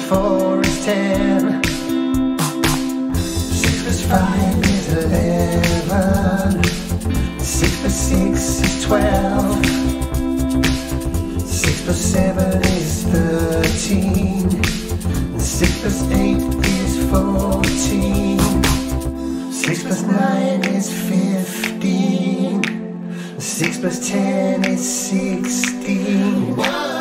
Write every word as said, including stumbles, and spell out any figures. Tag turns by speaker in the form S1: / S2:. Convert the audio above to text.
S1: four is ten. Six plus five is eleven. Six plus six is twelve. Six plus seven is thirteen. Six plus eight is fourteen. Six plus nine is fifteen. Six plus ten is sixteen.